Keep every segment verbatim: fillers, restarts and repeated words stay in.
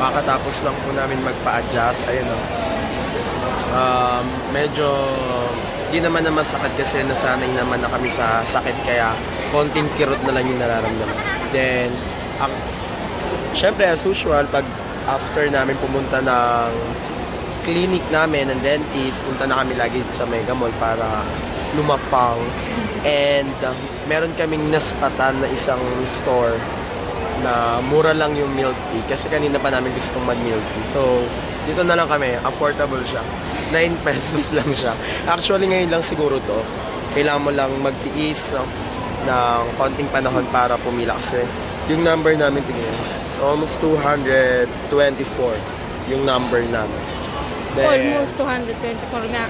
Makatapos lang po namin magpa-adjust. Ayun o. Um, medyo di naman na masakit kasi nasanay naman na kami sa sakit kaya konting kirot na lang yung nararamdaman. Then, ang, syempre as usual, pag after namin pumunta ng clinic namin, ng dentist, punta na kami lagi sa Mega Mall para lumafang. And uh, meron kaming naspatan na isang store na mura lang yung milk tea kasi kanina pa namin gustong mag-milk tea. So, dito na lang kami. Affordable siya. nine pesos lang siya. Actually, ngayon lang siguro to. Kailangan mo lang magtiis no, ng konting panahon para pumila kasi yung number namin tingin. So, almost two hundred twenty-four yung number namin. Then, almost two hundred twenty-four nga.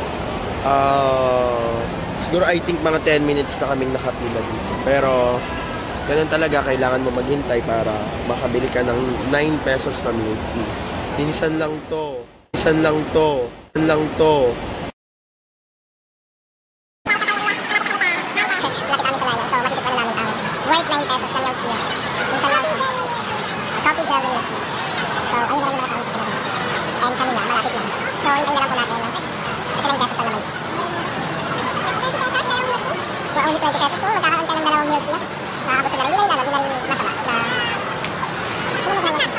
Uh, siguro I think mga ten minutes na kaming nakapila dito. Pero, ganun talaga, kailangan mo maghintay para makabili ka ng nine pesos na milk tea. Minsan lang to. Minsan lang to. Minsan lang to. Worth nine pesos na milk tea. Minsan lang to. Coffee jelly milk tea. So, ayun na lang yung mga and kami na, malapit na. So, hintay na lang po natin. No? Kasi nine pesos na naman. For only twenty pesos po, magkakaroon ka ng dalawang milk tea. Makakabos na rin. Hindi na rin, hindi na rin masama. Na, ano mo kaya?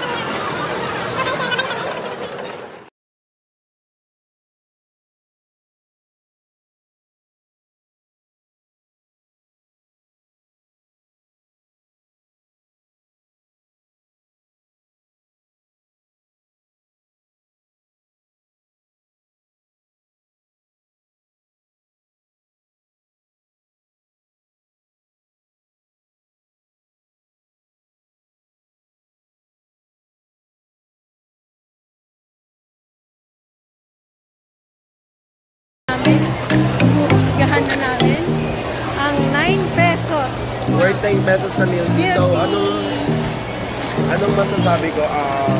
Husgahan na namin ang nine pesos. Worth nine pesos na milk tea. So, anong anong masasabi ko? Uh,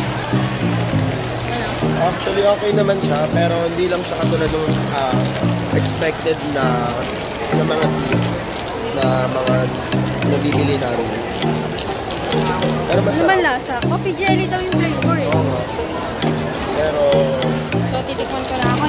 actually, okay naman siya. Pero hindi lang siya katulad ng uh, expected na, na mga tea na mga nabibili namin. Pero masarap. Ano man lasa? Coffee jelly daw yung flavor eh. Oo nga. Pero... So, titikman ko na ako.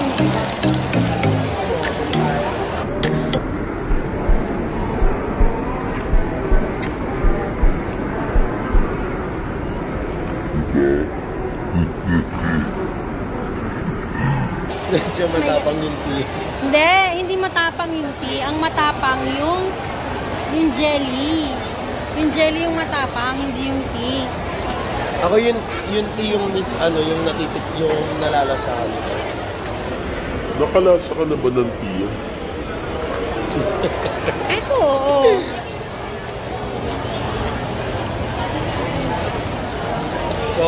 Medyo matapang yung tea. Hindi, hindi matapang yung tea. Ang matapang yung yung jelly. Yung jelly yung matapang, hindi yung tea. Ako yun, yung tea yung miss, ano, yung natitik, yung nalalasahan. Nakalasa ka na ba ng tea? Eto, oo. So,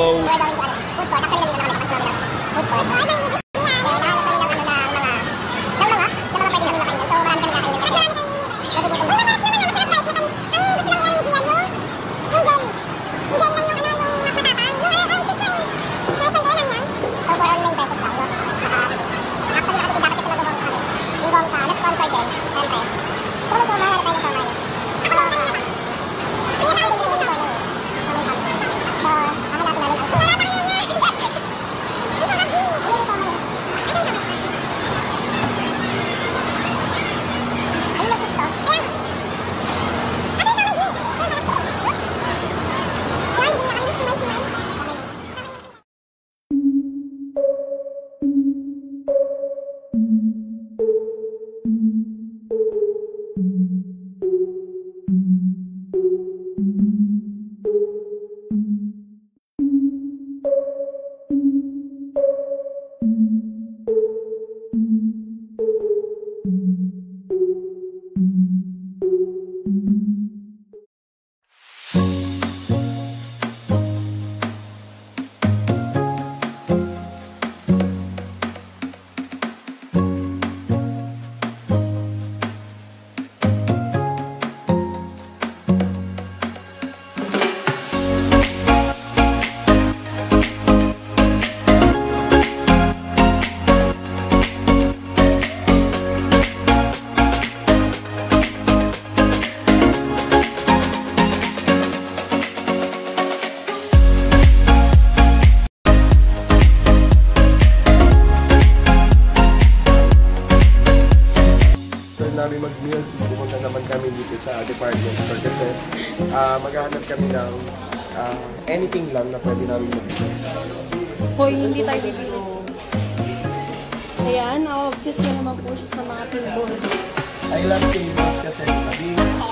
ngayon, pupunta naman kami dito sa department store kasi uh, maghahanap kami ng uh, anything lang na pwede namin mag-share. Hoy, hindi tayo bibili. Ayan, na-obsess na naman po siya sa mga tables. I love tables kasi sabi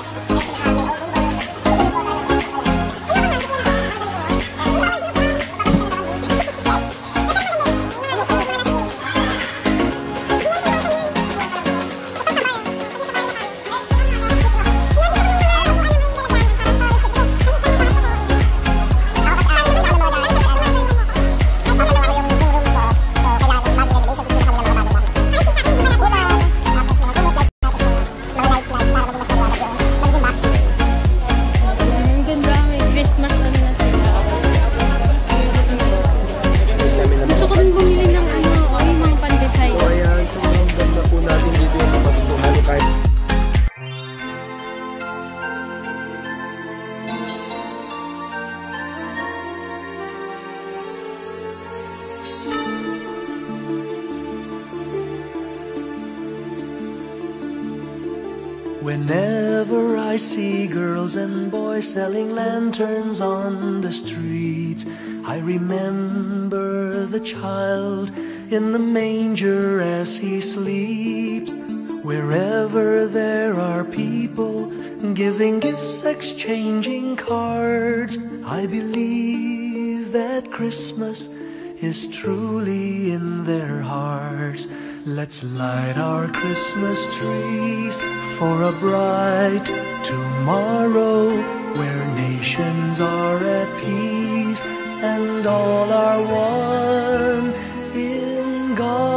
Whenever I see girls and boys selling lanterns on the streets, I remember the child in the manger as he sleeps. Wherever there are people giving gifts, exchanging cards, I believe that Christmas is truly in their hearts. Let's light our Christmas trees for a bright tomorrow, where nations are at peace and all are one in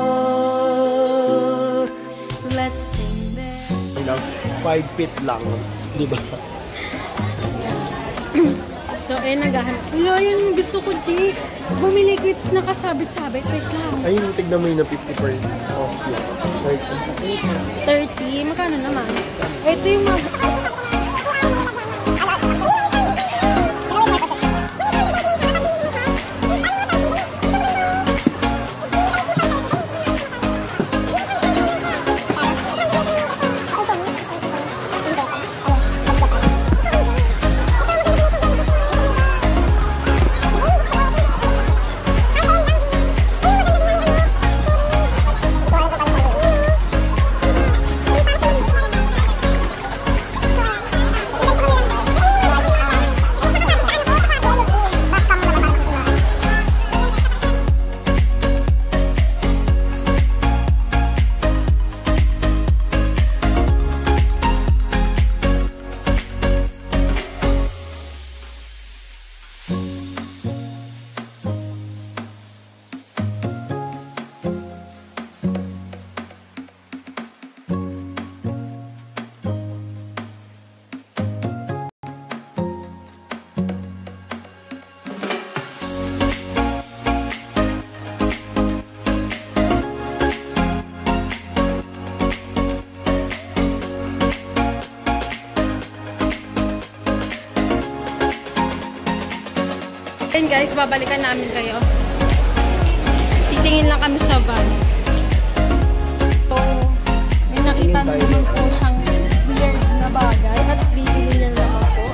God. Let's sing there. five feet lang, di ba? So, eh, naghahanap. Wala, yan gusto ko, G. Bumili gifts na kasabit-sabit. Wait lang. Ayun, tignan mo yun na fifty per oh, yeah. thirty. Magkano naman? Ito yung mga... And guys, babalikan namin kayo. Titingin lang kami sa van. So, may nakita naman po siyang weird na bagay at bibili na naman po.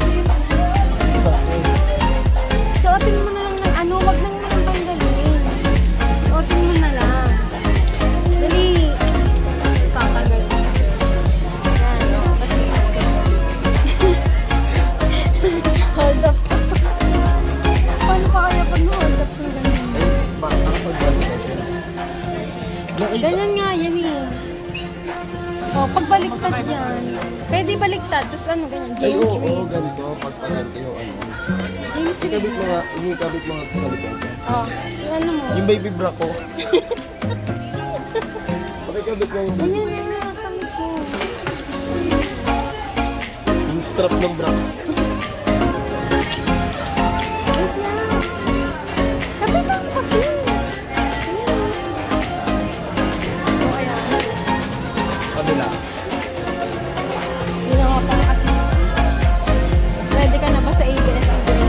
Suotin mo na lang ng ano, wag nang naman tanggalin. Suotin mo na lang. Dali. Kakagal. Yan, o. Kasi, hold up. Paano pa kaya pag na-hold up ng ganyan? Ganyan nga yan eh. O, pag baliktad yan. Pwede baliktad. Tapos ano ganyan? Ay, James oo, Reid. ganito. Pagpagante yung ano. James Reid. Ikabit mo nga, ikabit mo nga sa likod. O, yung ano mo? Yung baby bra ko. Pakikabit mo yung Ganyan na nga kami po. yung strap ng bra. Wait na. Sabi lang kasi. O, ayan. Kabila. Yun ang pang assist. Ready ka na ba sa A B S?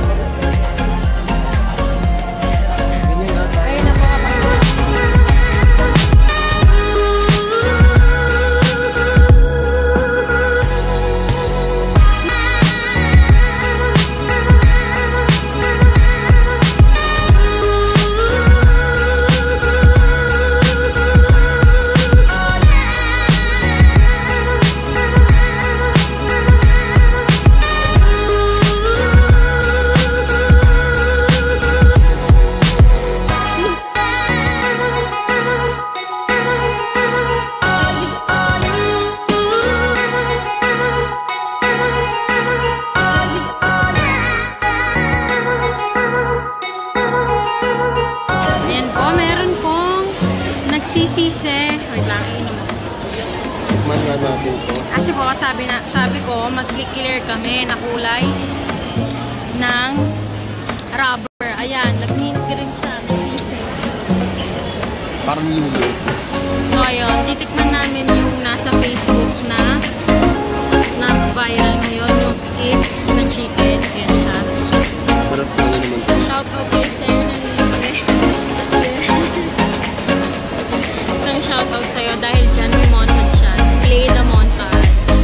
Ganyan nga tayo. Ayun na po kapag. sabi, na, sabi ko, mag-clear kami na kulay ng rubber. Ayan, nag-mint green siya. Nag-sisig. Parang lulo. So, ayun. Titikman namin yung nasa Facebook na na viral ngayon. Yung kids na chicken. Ayan siya. Sarap na naman ito. Shout out kay Sir na nilagay. Isang shout out sa'yo dahil dyan may montage siya. Play the montage.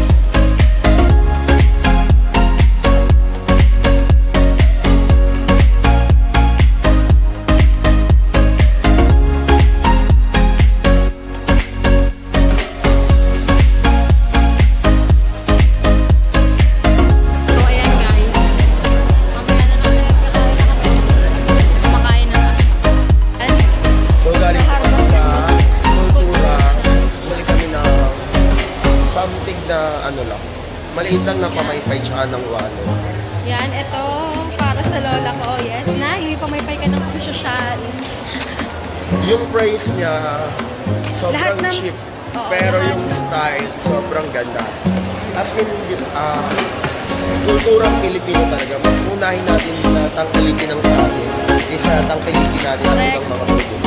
Maliit lang ng pamaypay tsaka ng walo. Yan, ito para sa lola ko. Oh, yes, na, yung pamaypay ka ng social. Yung price niya, sobrang ng, cheap. Oo, pero lahat. yung style, sobrang ganda. As in, uh, kulturang Pilipino talaga. Mas unahin natin na tangkilikin ng atin kaysa tangkilikin natin ang ibang mga produkto.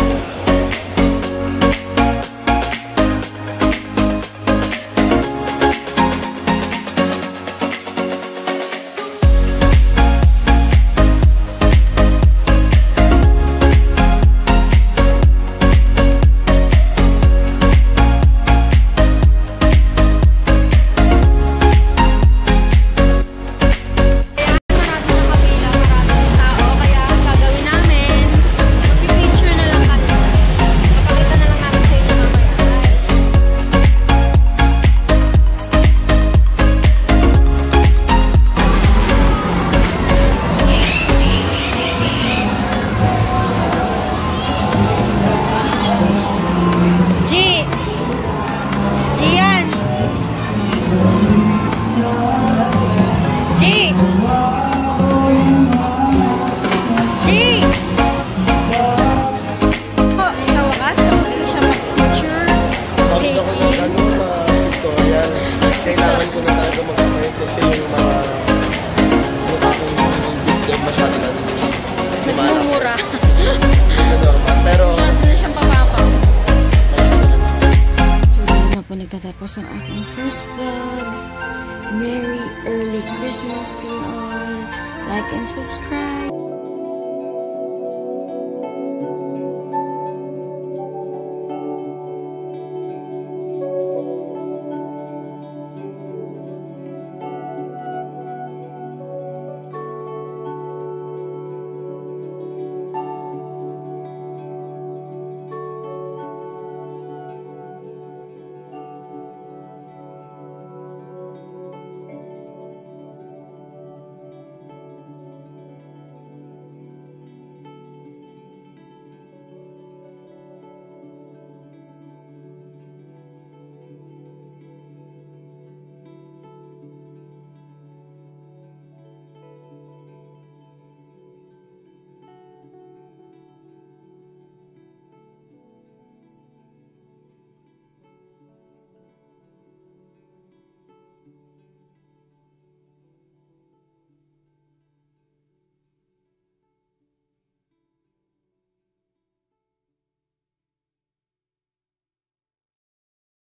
Nagtatapos ang aking first vlog. Merry early Christmas to you all. Like and subscribe.